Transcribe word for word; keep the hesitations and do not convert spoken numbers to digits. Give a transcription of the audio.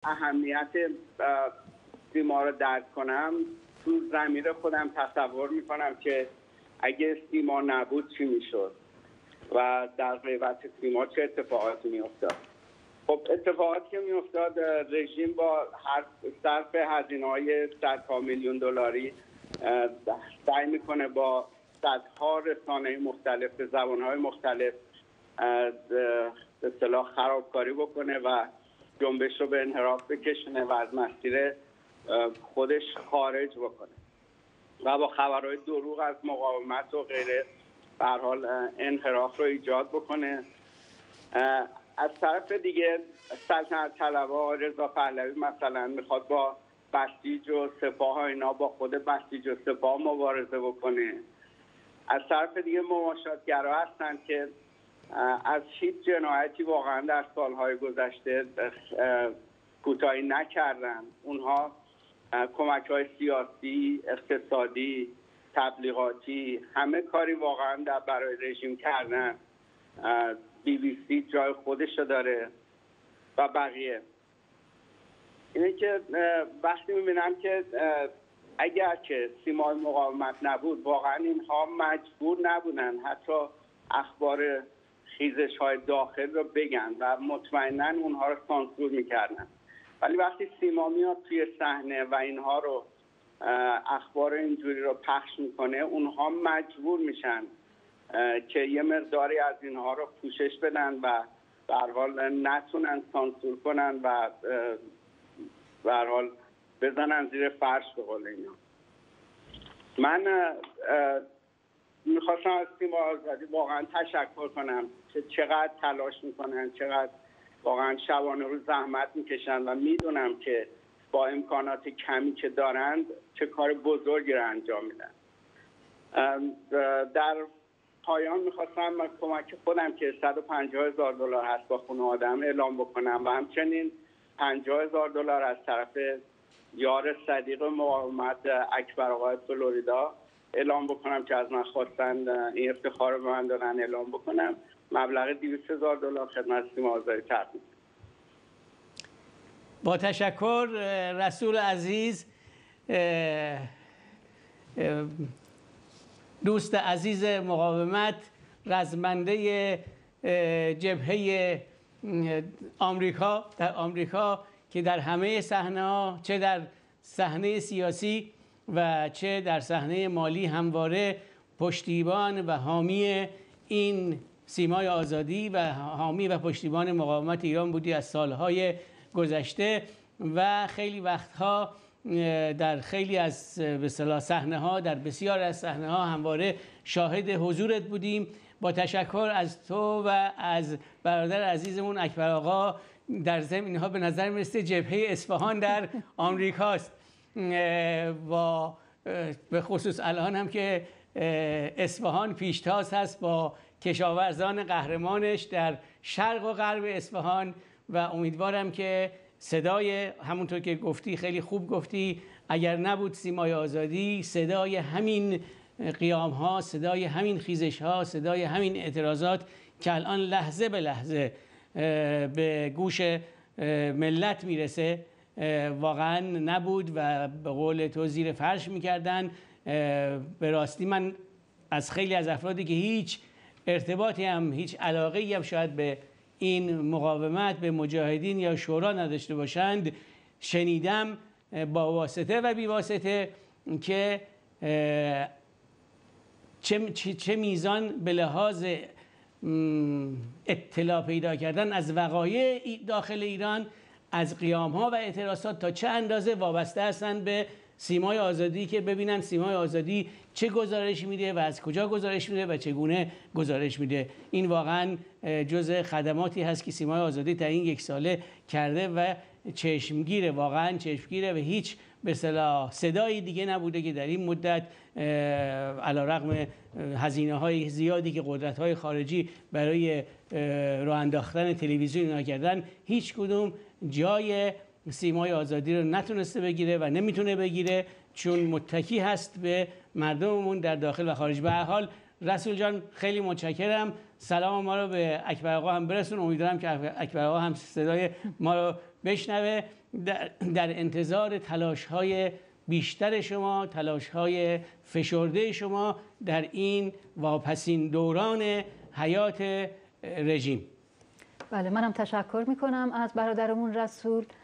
اهمیت سیما رو درک کنم، تو ضمیر خودم تصور میکنم که اگه سیما نبود چی میشد و در غیبت سیما چه اتفاقاتی میافتاد. خب اتفاقاتی که میافتاد، رژیم با هر صرف هزینه‌های صدها میلیون دلاری سعی میکنه با صدها رسانه مختلف به زبانهای مختلف به اصطلاح خرابکاری بکنه و جنبش رو به انحراف بکشونه و از مسیر خودش خارج بکنه و با خبرهای دروغ از مقاومت و غیره به هر حال انحراف رو ایجاد بکنه. از طرف دیگه سلطنت طلبها رضا پهلوی مثلا میخواد با بسیج و سپاه ها اینا با خود بسیج و سپاه مبارزه بکنه. از طرف دیگه مماشاتگرا هستن که از هیچ جنایتی واقعا در سالهای گذشته کوتاهی نکردن. اونها کمک های سیاسی، اقتصادی، تبلیغاتی، همه کاری واقعا در برای رژیم کردن. بی بی سی جای خودشو داره و بقیه. اینه که وقتی میبینم که اگر که سیمای مقاومت نبود واقعا اینها مجبور نبودن حتی اخبار خیزش های داخل رو بگن و مطمئنا اونها رو سانسور میکردن. ولی وقتی سیما میاد توی صحنه و اینها رو اخبار اینجوری رو پخش میکنه، اونها مجبور میشن که یه مقداری از اینها رو پوشش بدن و به هر حال نتونن سانسور کنن و به هر حال بزنن زیر فرش به قول اینا. من میخواستم از سیما آزادی واقعا تشکر کنم که چقدر تلاش میکنن، چقدر واقعا شبانه روز زحمت میکشن و میدونم که با امکانات کمی که دارند چه کار بزرگی رو انجام میدن. در پایان میخواستم کمک خودم که صد و پنجاه هزار دلار هست با خانواده‌ام اعلام بکنم و همچنین پنجاه هزار دلار از طرف یار صدیق مقاومت اکبر آقای فلوریدا اعلام بکنم که از من خواستن این افتخار رو به من دادن اعلام بکنم. مبلغ دویست هزار دلار خدمت سیما آزادی تقدیم. با تشکر رسول عزیز، دوست عزیز مقاومت، رزمنده جبهه آمریکا در آمریکا که در همه صحنه‌ها، چه در صحنه سیاسی و چه در صحنه مالی همواره پشتیبان و حامی این سیمای آزادی و حامی و پشتیبان مقاومت ایران بودی از سالهای گذشته و خیلی وقتها در خیلی از به اصطلاح صحنه‌ها، در بسیار از صحنه‌ها همواره شاهد حضورت بودیم. با تشکر از تو و از برادر عزیزمون اکبر آقا. در ضمن اینها به نظر میرسه جبهه اصفهان در آمریکاست و به خصوص الان هم که اصفهان پیشتاز هست با کشاورزان قهرمانش در شرق و غرب اصفهان و امیدوارم که صدای همونطور که گفتی خیلی خوب گفتی، اگر نبود سیمای آزادی، صدای همین قیام ها، صدای همین خیزش ها، صدای همین اعتراضات که الان لحظه به لحظه به گوش ملت میرسه واقعا نبود و به قول تو زیر فرش میکردن. به راستی من از خیلی از افرادی که هیچ ارتباطی هم هیچ علاقه‌ای هم شاید به این مقاومت، به مجاهدین یا شورا نداشته باشند شنیدم با واسطه و بی واسطه که چه, چه میزان به لحاظ اطلاع پیدا کردن از وقایع داخل ایران، از قیام ها و اعتراضات تا چه اندازه وابسته هستند به سیمای آزادی که ببینن سیمای آزادی چه گزارش میده و از کجا گزارش میده و چگونه گزارش میده. این واقعا جزء خدماتی هست که سیمای آزادی تا این یک ساله کرده و چشمگیره، واقعا چشمگیره و هیچ به اصطلاح صدایی دیگه نبوده که در این مدت علیرغم هزینه های زیادی که قدرت های خارجی برای راه انداختن تلویزیون اینا کردن، هیچ کدوم جای سیمای آزادی رو نتونسته بگیره و نمیتونه بگیره چون متکی هست به مردممون در داخل و خارج. به هر حال رسول جان خیلی متشکرم. سلام ما رو به اکبر آقا هم برسون. امیدوارم که اکبر آقا هم صدای ما رو بشنوه. در, در انتظار تلاش های بیشتر شما، تلاش های فشرده شما در این واپسین دوران حیات رژیم. بله، منم تشکر میکنم از برادرمون رسول.